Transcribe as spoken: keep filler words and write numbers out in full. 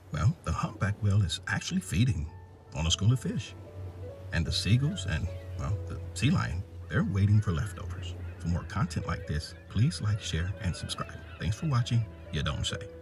Well, the humpback whale is actually feeding on a school of fish. And the seagulls and, well, the sea lion, they're waiting for leftovers. For more content like this, please like, share, and subscribe. Thanks for watching. You don't say.